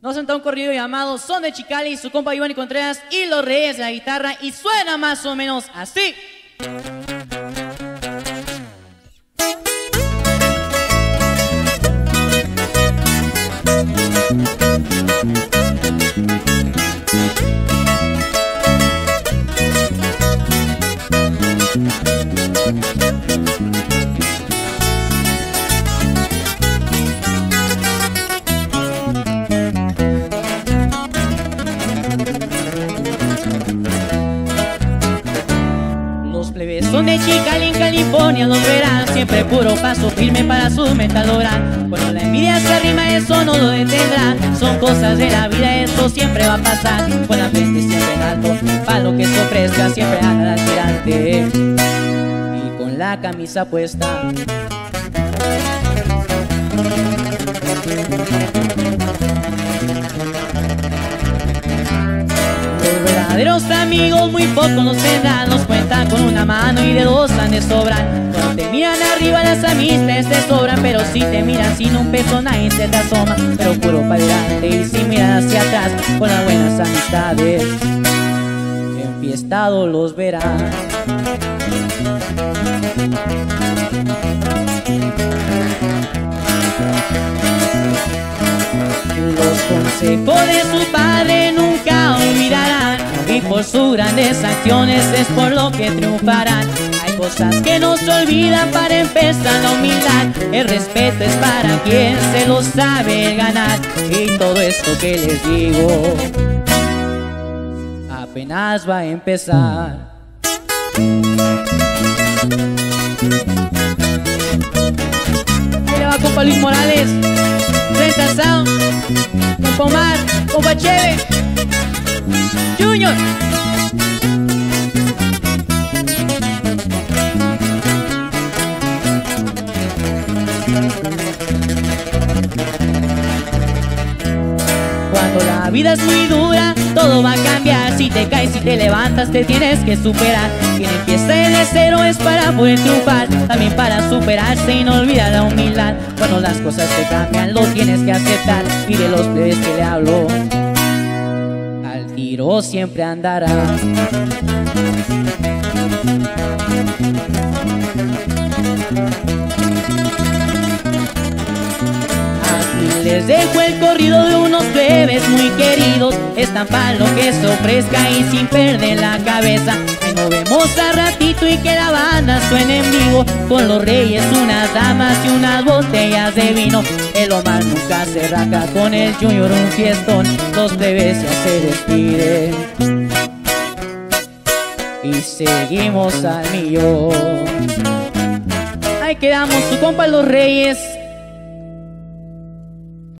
Nos senta un corrido llamado Son de Chicali, su compa Iván y Contreras y los Reyes de la guitarra, y suena más o menos así. Los plebes son de Chicali, en California, los verán siempre puro paso firme para su meta lograr. Cuando la envidia se arrima, eso no lo detendrá. Son cosas de la vida, eso siempre va a pasar. Con la frente siempre en alto, para lo que se ofrezca siempre anda al tirante y con la camisa puesta. Los verdaderos amigos muy pocos nos tendrán, nos cuentan con una mano y de dos han de sobrar. Cuando te miran arriba las amistades te sobran, pero si te miran sin un peso nadie se te asoma. Pero puro para adelante y sin mirar hacia atrás, con las buenas amistades enfiestados los verán. Los consejos de su padre nunca olvidarán, y por sus grandes acciones es por lo que triunfarán. Hay cosas que no se olvidan, para empezar la humildad. El respeto es para quien se lo sabe ganar. Y todo esto que les digo apenas va a empezar. Ahí le va compa Luis Morales, Renta Sound, compa Omar, compa Cheve, Junior. Cuando la vida es muy dura, todo va a cambiar. Si te caes, si te levantas, te tienes que superar. Quien empieza desde cero es para poder triunfar, también para superarse y no olvidar la humildad. Cuando las cosas te cambian, lo tienes que aceptar. Y de los plebes que le hablo, al tiro siempre andará. Les dejo el corrido de unos plebes muy queridos. Están para lo que se ofrezca y sin perder la cabeza. Ahí nos vemos a ratito y que la banda suene en vivo, con los Reyes, unas damas y unas botellas de vino. El Omar nunca se raja, con el Junior un fiestón. Los plebes ya se despiden y seguimos al millón. Ahí quedamos, su compa los Reyes